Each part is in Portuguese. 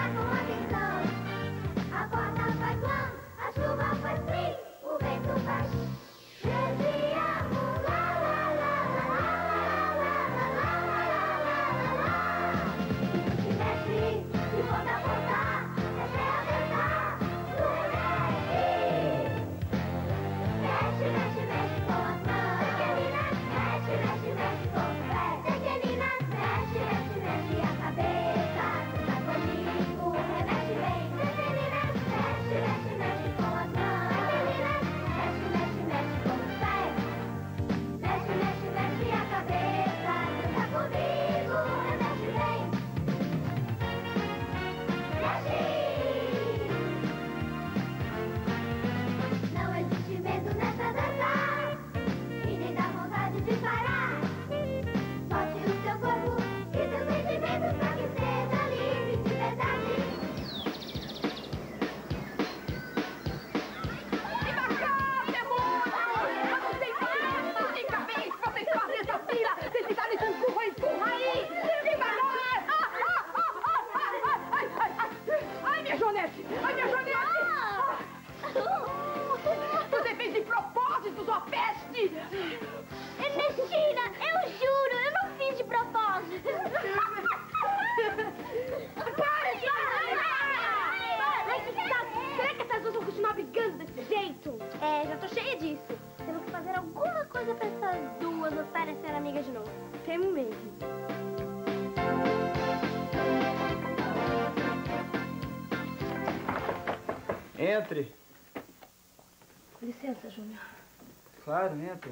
Entre. Com licença, Júnior. Claro, entra.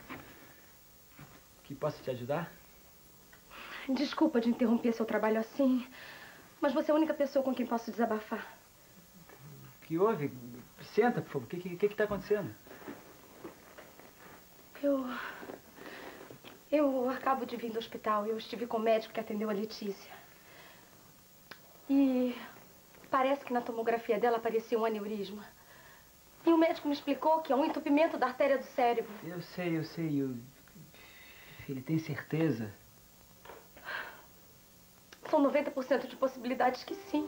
Que posso te ajudar? Desculpa de interromper seu trabalho assim, mas você é a única pessoa com quem posso desabafar. O que houve? Senta, por favor. O que está acontecendo? Eu acabo de vir do hospital. Eu estive com o médico que atendeu a Letícia. E parece que na tomografia dela aparecia um aneurisma. E o médico me explicou que é um entupimento da artéria do cérebro. Eu sei. Ele tem certeza? São 90% de possibilidades que sim.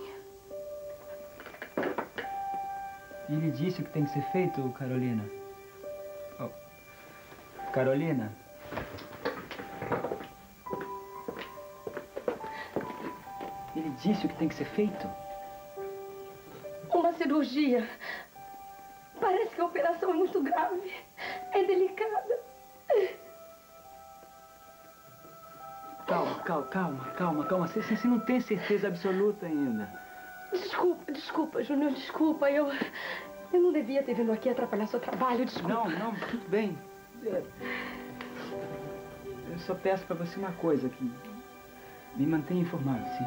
E ele disse o que tem que ser feito, Carolina? Oh. Carolina? Ele disse o que tem que ser feito? Uma cirurgia. Parece que a operação é muito grave. É delicada. Calma. Você não tem certeza absoluta ainda. Desculpa, Júnior, desculpa. Eu não devia ter vindo aqui atrapalhar seu trabalho, desculpa. Não, tudo bem. Eu só peço pra você uma coisa, que me mantenha informado, sim?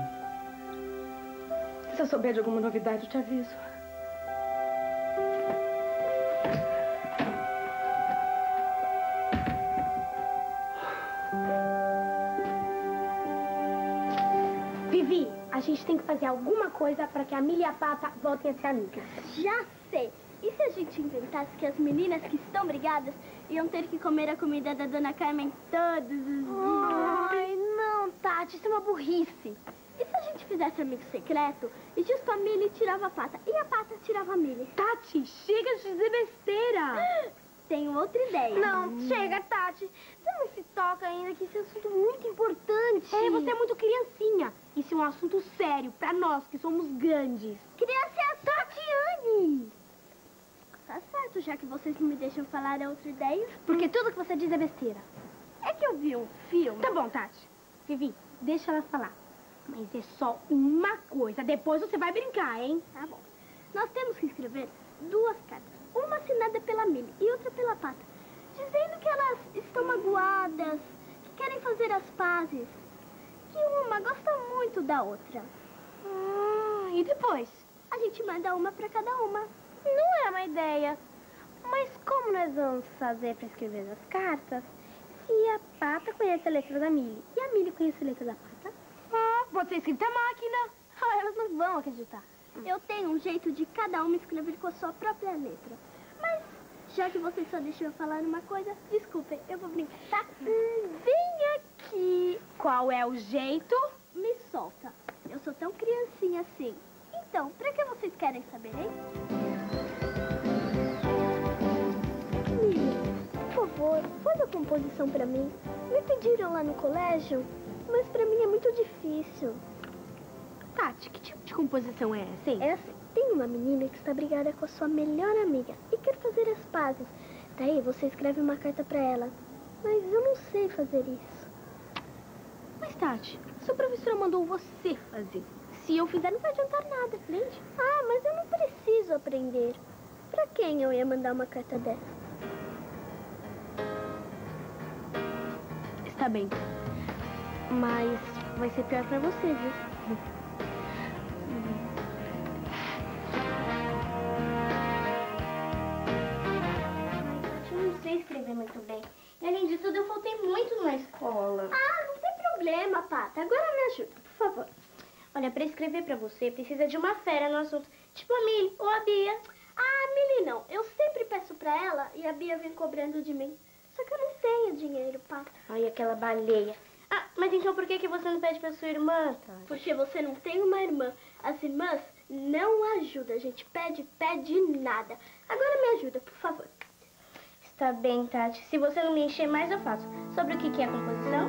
Se eu souber de alguma novidade, eu te aviso. Vivi, a gente tem que fazer alguma coisa para que a Milly e a Pata voltem a ser amigas. Já sei. E se a gente inventasse que as meninas que estão brigadas iam ter que comer a comida da Dona Carmen todos os dias? Ai, não, Tati, isso é uma burrice. E se a gente fizesse amigo secreto e justo a Milly tirava a Pata e a Pata tirava a Milly? Tati, chega de dizer besteira. Tenho outra ideia. Não, chega, Tati. Você não se toca ainda que esse é um assunto muito importante. Você é muito criancinha. Isso é um assunto sério pra nós que somos grandes. Criança é a Tatiane. Tá certo, já que vocês não me deixam falar a outra ideia. Porque tudo que você diz é besteira. É que eu vi um filme. Tá bom, Tati. Vivi, deixa ela falar. Mas é só uma coisa. Depois você vai brincar, hein? Tá bom. Nós temos que escrever 2 cartas. Uma assinada pela Milly e outra pela Pata. Dizendo que elas estão magoadas, que querem fazer as pazes. Que uma gosta muito da outra. E depois? A gente manda uma pra cada uma. Não é uma ideia. Mas como nós vamos fazer pra escrever as cartas se a Pata conhece a letra da Milly e a Milly conhece a letra da Pata? Pode ser escrita a máquina. Elas não vão acreditar. Eu tenho um jeito de cada uma escrever com a sua própria letra. Mas, já que vocês só deixam eu falar uma coisa, desculpem, eu vou brincar, tá? Vem aqui. Qual é o jeito? Me solta. eu sou tão criancinha assim. Então, pra que vocês querem saber, hein? Mili, por favor, faz a composição pra mim. Me pediram lá no colégio, mas pra mim é muito difícil. Tati, que tipo de composição é essa, hein? É assim, tem uma menina que está brigada com a sua melhor amiga e quer fazer as pazes. Daí você escreve uma carta pra ela. Mas eu não sei fazer isso. Mas, Tati, sua professora mandou você fazer. Se eu fizer, não vai adiantar nada, entende? Ah, mas eu não preciso aprender. Pra quem eu ia mandar uma carta dessa? Está bem. Mas vai ser pior pra você, viu? Eu não sei escrever muito bem. E além de tudo, eu faltei muito na escola. Ah, não tem problema, Pata. Agora me ajuda, por favor. Olha, pra escrever pra você, precisa de uma fera no assunto. Tipo a Mili ou a Bia. Ah, a Mili não. Eu sempre peço pra ela e a Bia vem cobrando de mim. Só que eu não tenho dinheiro, Pata. Ai, aquela baleia. Ah, mas então por que você não pede pra sua irmã, tá? Porque você não tem uma irmã. As irmãs não ajudam. A gente pede nada. Agora me ajuda, por favor. Está bem, Tati. Se você não me encher mais, eu faço. Sobre o que é a composição?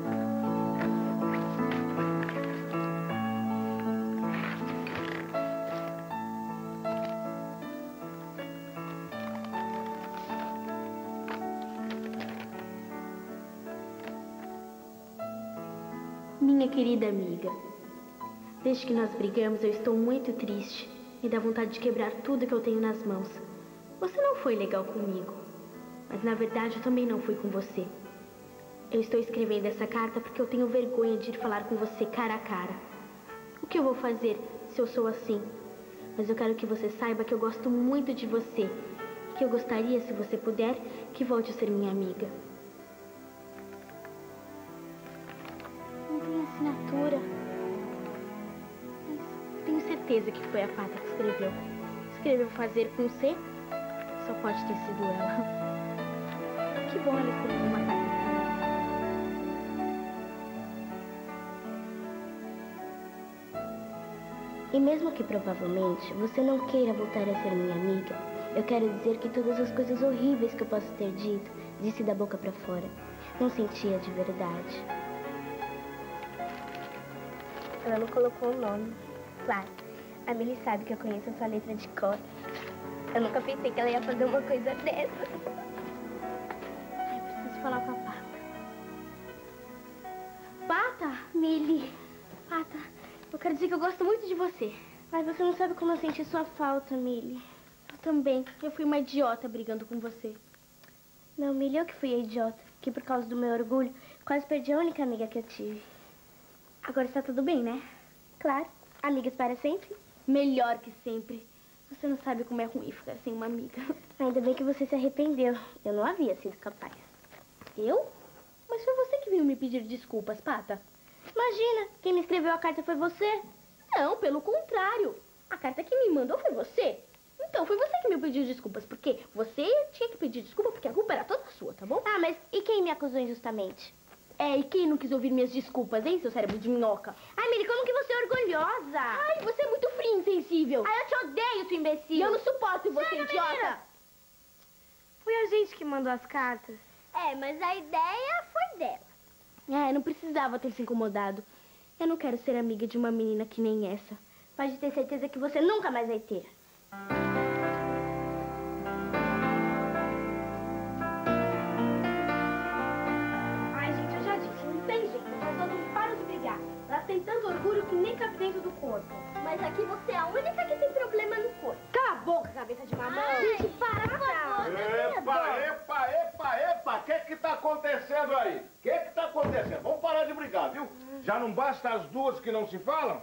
Minha querida amiga, desde que nós brigamos, eu estou muito triste. Me dá vontade de quebrar tudo que eu tenho nas mãos. Você não foi legal comigo, mas na verdade eu também não fui com você. Eu estou escrevendo essa carta porque eu tenho vergonha de ir falar com você cara a cara. O que eu vou fazer se eu sou assim? Mas eu quero que você saiba que eu gosto muito de você. E que eu gostaria, se você puder, que volte a ser minha amiga. Não tem assinatura. Mas tenho certeza que foi a Pata que escreveu. Escreveu fazer com C? Só pode ter sido ela. Que bom ela escreveu uma carta pra mim. E mesmo que provavelmente você não queira voltar a ser minha amiga, eu quero dizer que todas as coisas horríveis que eu posso ter dito, disse da boca pra fora. Não sentia de verdade. Ela não colocou o nome. Claro, a Mili sabe que eu conheço a sua letra de cor. Eu nunca pensei que ela ia fazer uma coisa dessa. Eu preciso falar com a Pata. Pata? Mili. Pata, eu quero dizer que eu gosto muito de você. Mas você não sabe como eu senti sua falta, Mili. Eu também. Eu fui uma idiota brigando com você. Não, Mili, eu que fui a idiota. Que por causa do meu orgulho, quase perdi a única amiga que eu tive. Agora está tudo bem, né? Claro. Amigas para sempre? Melhor que sempre. Você não sabe como é ruim ficar sem uma amiga. Ainda bem que você se arrependeu. Eu não havia sido capaz. Eu? Mas foi você que veio me pedir desculpas, Pata. Imagina, quem me escreveu a carta foi você. Não, pelo contrário. A carta que me mandou foi você. Então, foi você que me pediu desculpas, porque você tinha que pedir desculpa porque a culpa era toda sua, tá bom? Ah, mas e quem me acusou injustamente? É, e quem não quis ouvir minhas desculpas, hein, seu cérebro de minhoca? Ai, Mili, como que você é orgulhosa? Ai, você é muito fria, insensível. Ai, eu te odeio, sua imbecil. E eu não suporto você, idiota. Menina. Foi a gente que mandou as cartas. É, mas a ideia foi dela. É, não precisava ter se incomodado. Eu não quero ser amiga de uma menina que nem essa. Pode ter certeza que você nunca mais vai ter. Ai, gente, eu já disse, não tem jeito. As pessoas não param de brigar. Elas têm tanto orgulho que nem cabe dentro do corpo. Mas aqui você é a única que tem problema no corpo. Cala a boca, cabeça de mamão. Gente, para, por favor. Epa, o que tá acontecendo aí? O que tá acontecendo? Vamos parar de brigar, viu? Já não basta as duas que não se falam?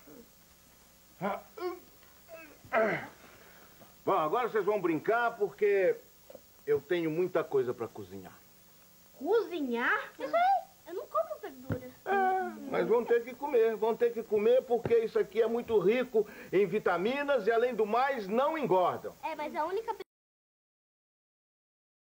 Bom, agora vocês vão brincar porque eu tenho muita coisa pra cozinhar. Cozinhar? Isso aí, eu não como verdura. Mas vão ter que comer porque isso aqui é muito rico em vitaminas e, além do mais, não engordam. É, mas a única pessoa